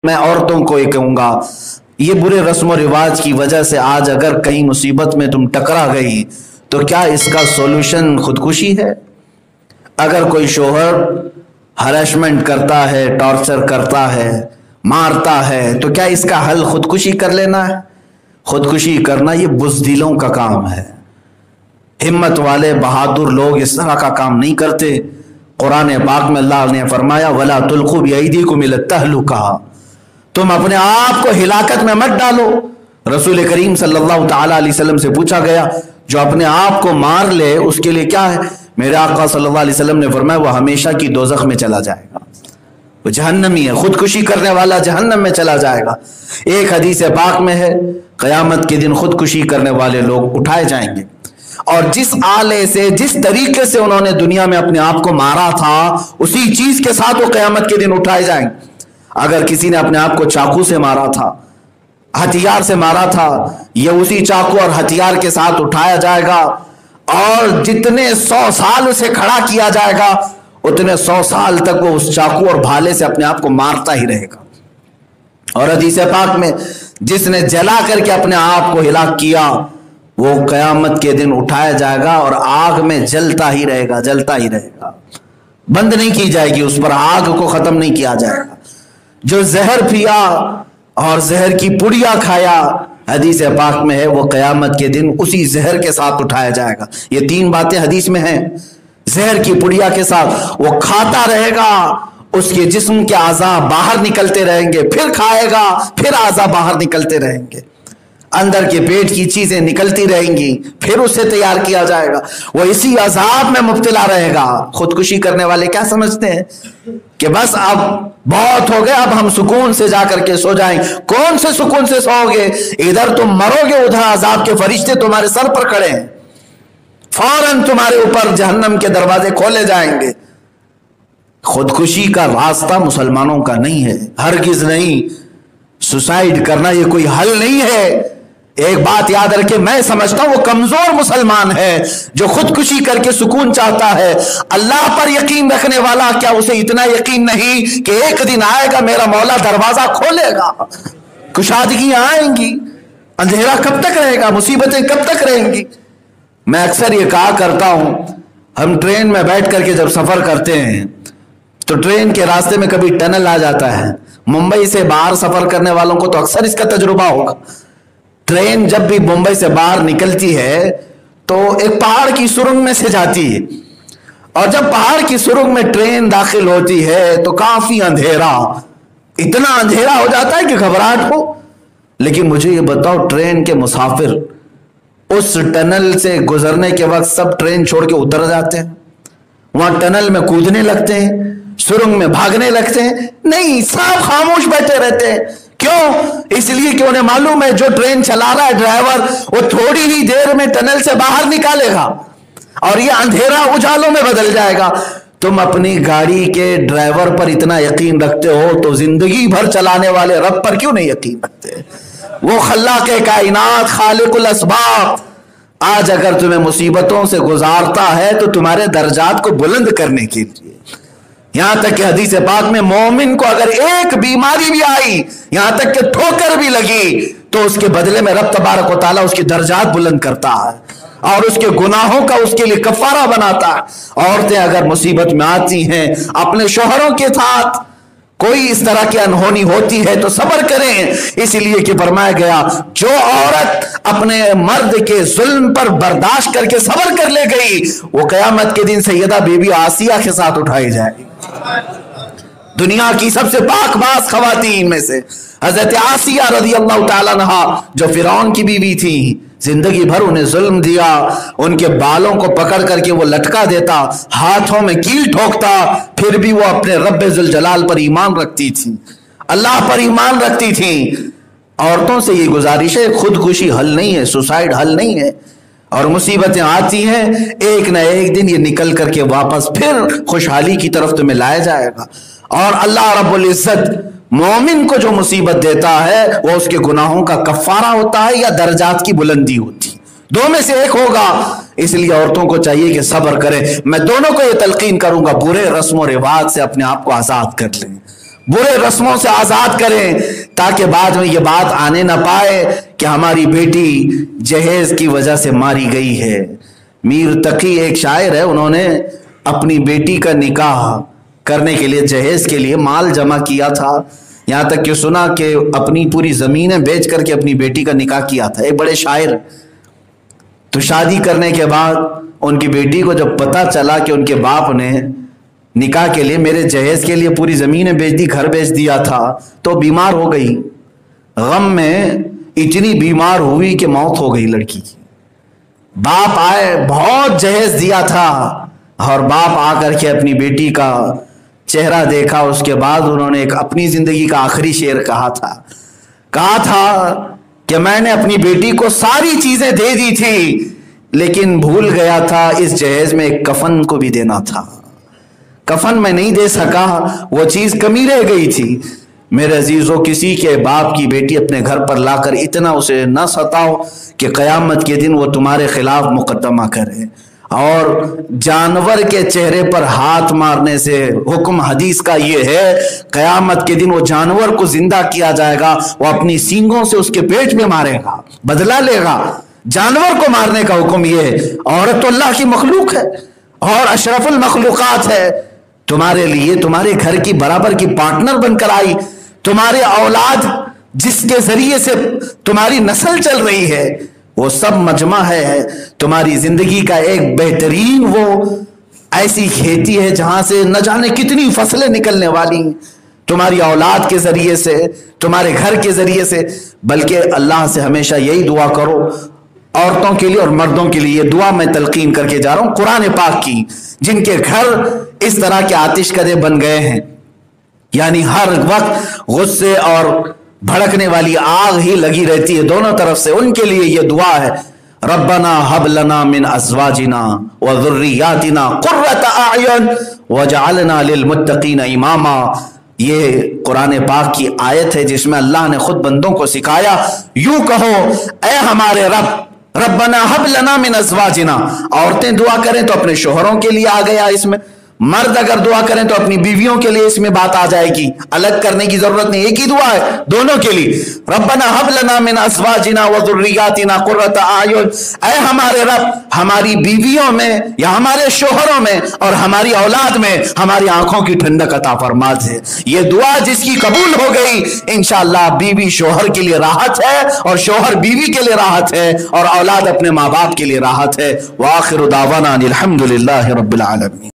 میں عورتوں کو یہ کہوں گا، یہ برے رسم و رواج کی وجہ سے آج اگر کہیں مصیبت میں تم ٹکرا گئی تو کیا اس کا سولوشن خودکشی ہے؟ اگر کوئی شوہر ہراسمنٹ کرتا ہے، ٹارچر کرتا ہے، مارتا ہے، تو کیا اس کا حل خودکشی کر لینا ہے؟ خودکشی کرنا یہ بزدلوں کا کام ہے۔ ہمت والے بہادر لوگ اس طرح کا کام نہیں کرتے۔ قرآن پاک میں اللہ نے فرمایا وَلَا تُلْقُوا بِأَيْدِيكُمْ إِلَى التَّهْلُكَةِ، تم اپنے آپ کو ہلاکت میں مت ڈالو۔ رسول کریم صلی اللہ تعالی علیہ وسلم سے پوچھا گیا جو اپنے آپ کو مار لے اس کے لیے کیا ہے؟ میرے آقا صلی اللہ علیہ وسلم نے فرمایا وہ ہمیشہ کی دوزخ میں چلا جائے گا، وہ جہنمی ہے، خودکشی کرنے والا جہنم میں چلا جائے گا۔ ایک حدیث پاک میں ہے قیامت کے دن خودکشی کرنے والے لوگ اٹھائے جائیں گے، اور جس آلے سے، جس طریقے سے انہوں نے دنیا میں اپنے آپ کو مارا تھا اسی چیز کے ساتھ وہ قیامت کے دن اٹھائے جائیں گے۔ اگر کسی نے اپنے آپ کو چاقو سے مارا تھا، ہتھیار سے مارا تھا، یہ اسی چاقو اور ہتھیار کے ساتھ اٹھایا جائے گا، اور جتنے 100 سال اسے کھڑا کیا جائے گا اتنے 100 سال تک وہ اس چاقو اور بھالے سے اپنے آپ کو مارتا ہی رہے گا۔ اور حدیث پاک میں جس نے جلا کر کے اپنے آپ کو ہلاک کیا وہ قیامت کے دن اٹھایا جائے گا اور آگ میں جلتا ہی رہے گا، جلتا ہی رہے گا، بند نہیں کی جائے گی، اس پر آگ کو ختم نہیں کیا جائے گا۔ جو زہر پیا اور زہر کی پڑیا کھایا، حدیث پاک میں ہے وہ قیامت کے دن اسی زہر کے ساتھ اٹھایا جائے گا۔ یہ 3 باتیں حدیث میں ہیں۔ زہر کی پڑیا کے ساتھ وہ کھاتا رہے گا، اس کے جسم کے اعضاء باہر نکلتے رہیں گے، پھر کھائے گا، پھر اعضاء باہر نکلتے رہیں گے، اندر کے پیٹ کی چیزیں نکلتی رہیں گی، پھر اسے تیار کیا جائے گا، وہ اسی عذاب میں مبتلا رہے گا۔ خودکشی کرنے والے کیا سمجھتے ہیں کہ بس اب بہت ہو گیا، اب ہم سکون سے جا کر کے سو جائیں۔ کون سے سکون سے سو گے؟ ادھر تم مرو گے، ادھر عذاب کے فرشتے تمہارے سر پر کھڑے ہیں، فوراً تمہارے اوپر جہنم کے دروازے کھولے جائیں گے۔ خودکشی کا راستہ مسلمانوں کا نہیں ہے، ہرگز نہیں۔ سوسائڈ کرنا یہ کوئی حل نہیں ہے۔ ایک بات یاد رکھے، میں سمجھتا ہوں وہ کمزور مسلمان ہے جو خودکشی کر کے سکون چاہتا ہے۔ اللہ پر یقین رکھنے والا کیا اسے اتنا یقین نہیں کہ ایک دن آئے گا میرا مولا دروازہ کھولے گا، کشادگیاں آئیں گی، اندھیرا کب تک رہے گا، مصیبتیں کب تک رہیں گی؟ میں اکثر یہ کہا کرتا ہوں، ہم ٹرین میں بیٹھ کر کے جب سفر کرتے ہیں تو ٹرین کے راستے میں کبھی ٹنل آ جاتا ہے۔ ممبئی سے باہر سفر کرنے والوں کو تو اکثر اس کا تجربہ ہوگا۔ ٹرین جب بھی ممبئی سے باہر نکلتی ہے تو ایک پہاڑ کی سرنگ میں سے جاتی ہے، اور جب پہاڑ کی سرنگ میں ٹرین داخل ہوتی ہے تو کافی اندھیرا، اتنا اندھیرا ہو جاتا ہے کہ گھبراہٹ ہو۔ لیکن مجھے یہ بتاؤ، ٹرین کے مسافر اس ٹنل سے گزرنے کے وقت سب ٹرین چھوڑ کے اتر جاتے ہیں، وہاں ٹنل میں کودنے لگتے ہیں، سرنگ میں بھاگنے لگتے ہیں؟ نہیں، سب خاموش بیٹھے رہتے ہیں۔ کیوں؟ اس لیے کہ انہیں معلوم ہے جو ٹرین چلا رہا ہے ڈرائیور، وہ تھوڑی ہی دیر میں ٹنل سے باہر نکالے گا اور یہ اندھیرا اجالوں میں بدل جائے گا۔ تم اپنی گاڑی کے ڈرائیور پر اتنا یقین رکھتے ہو تو زندگی بھر چلانے والے رب پر کیوں نہیں یقین رکھتے؟ وہ خلاق کائنات، خالق الاسباب، آج اگر تمہیں مصیبتوں سے گزارتا ہے تو تمہارے درجات کو بلند کرنے کے لیے۔ یہاں تک کہ حدیث پاک میں مومن کو اگر ایک بیماری بھی آئی، یہاں تک کہ ٹھوکر بھی لگی، تو اس کے بدلے میں رب تبارک و تعالیٰ اس کی درجات بلند کرتا ہے اور اس کے گناہوں کا اس کے لیے کفارہ بناتا ہے۔ عورتیں اگر مصیبت میں آتی ہیں، اپنے شوہروں کے ساتھ کوئی اس طرح کی انہونی ہوتی ہے تو صبر کریں، اس لیے کہ فرمایا گیا جو عورت اپنے مرد کے ظلم پر برداشت کر کے صبر کر لے گئی وہ قیامت کے دن سیدہ بی بی آسیہ کے ساتھ اٹھائی جائے گی۔ دنیا کی سب سے پاک باز خواتین میں سے حضرت آسیہ رضی اللہ تعالیٰ عنہا، جو فرعون کی بیوی تھی، زندگی بھر انہیں ظلم دیا، ان کے بالوں کو پکڑ کر کے وہ لٹکا دیتا، ہاتھوں میں کیل ٹھوکتا، پھر بھی وہ اپنے رب ذوالجلال پر ایمان رکھتی تھی، اللہ پر ایمان رکھتی تھی۔ عورتوں سے یہ گزارش ہے، خودکشی حل نہیں ہے، سوسائڈ حل نہیں ہے، اور مصیبتیں آتی ہیں ایک نہ ایک دن یہ نکل کر کے واپس پھر خوشحالی کی طرف تمہیں لایا جائے گا۔ اور اللہ رب العزت مومن کو جو مصیبت دیتا ہے وہ اس کے گناہوں کا کفارہ ہوتا ہے یا درجات کی بلندی ہوتی، دو میں سے ایک ہوگا۔ اس لیے عورتوں کو چاہیے کہ صبر کریں۔ میں دونوں کو یہ تلقین کروں گا، برے رسم و رواج سے اپنے آپ کو آزاد کر لیں، برے رسموں سے آزاد کریں تاکہ بعد میں یہ بات آنے نہ پائے کہ ہماری بیٹی جہیز کی وجہ سے ماری گئی ہے۔ میر تقی ایک شاعر ہے، انہوں نے اپنی بیٹی کا نکاح کرنے کے لیے جہیز کے لیے مال جمع کیا تھا، یہاں تک کہ سنا کہ اپنی پوری زمینیں بیچ کر کے اپنی بیٹی کا نکاح کیا تھا، ایک بڑے شاعر۔ تو شادی کرنے کے بعد ان کی بیٹی کو جب پتہ چلا کہ ان کے باپ نے نکاح کے لیے میرے جہیز کے لیے پوری زمینیں بیچ دی، گھر بیچ دیا تھا، تو بیمار ہو گئی، غم میں اتنی بیمار ہوئی کہ موت ہو گئی لڑکی کی۔ باپ آئے، بہت جہیز دیا تھا، اور باپ آ کر کے اپنی بیٹی کا چہرہ دیکھا، اس کے بعد انہوں نے ایک اپنی زندگی کا آخری شعر کہا تھا کہ میں نے اپنی بیٹی کو ساری چیزیں دے دی تھی، لیکن بھول گیا تھا اس جہیز میں ایک کفن کو بھی دینا تھا، کفن میں نہیں دے سکا، وہ چیز کمی رہ گئی تھی۔ میرے عزیزو، کسی کے باپ کی بیٹی اپنے گھر پر لا کر اتنا اسے نہ ستاؤ کہ قیامت کے دن وہ تمہارے خلاف مقدمہ کرے۔ اور جانور کے چہرے پر ہاتھ مارنے سے حکم حدیث کا یہ ہے، قیامت کے دن وہ جانور کو زندہ کیا جائے گا، وہ اپنی سینگوں سے اس کے پیٹ میں مارے گا، بدلہ لے گا۔ جانور کو مارنے کا حکم یہ ہے۔ عورت تو اللہ کی مخلوق ہے اور اشرف المخلوقات ہے، تمہارے لیے تمہارے گھر کی برابر کی پارٹنر بن کر آئی، تمہارے اولاد جس کے ذریعے سے تمہاری نسل چل رہی ہے وہ سب مجمع ہے، تمہاری زندگی کا ایک بہترین وہ ایسی کھیتی ہے جہاں سے نہ جانے کتنی فصلیں نکلنے والی ہیں، تمہاری اولاد کے ذریعے سے، تمہارے گھر کے ذریعے سے۔ بلکہ اللہ سے ہمیشہ یہی دعا کرو، عورتوں کے لیے اور مردوں کے لیے یہ دعا میں تلقین کر کے جا رہا ہوں قرآن پاک کی، جن کے گھر اس طرح کے آتش کدے بن گئے ہیں، یعنی ہر وقت غصے اور بھڑکنے والی آگ ہی لگی رہتی ہے دونوں طرف سے، ان کے لیے یہ دعا ہے، ربنا هب لنا من ازواجنا وذریاتنا قرۃ اعین واجعلنا للمتقین اماما۔ یہ قرآن پاک کی آیت ہے جس میں اللہ نے خود بندوں کو سکھایا، یوں کہو اے ہمارے رب، ربنا هب لنا من ازواجنا، عورتیں دعا کریں تو اپنے شوہروں کے لیے آ گیا اس میں، مرد اگر دعا کریں تو اپنی بیویوں کے لیے اس میں بات آ جائے گی، الگ کرنے کی ضرورت نہیں، ایک ہی دعا ہے دونوں کے لیے، ربنا هب لنا من ازواجنا وذریاتنا قرۃ اعین، اے ہمارے رب ہماری بیویوں میں یا ہمارے شوہروں میں اور ہماری اولاد میں ہماری آنکھوں کی ٹھنڈک عطا فرما دے۔ یہ دعا جس کی قبول ہو گئی، انشاءاللہ بیوی شوہر کے لیے راحت ہے اور شوہر بیوی کے لیے راحت ہے اور اولاد اپنے ماں باپ کے لیے راحت ہے۔ وآخر دعوانا الحمدللہ رب العالمین۔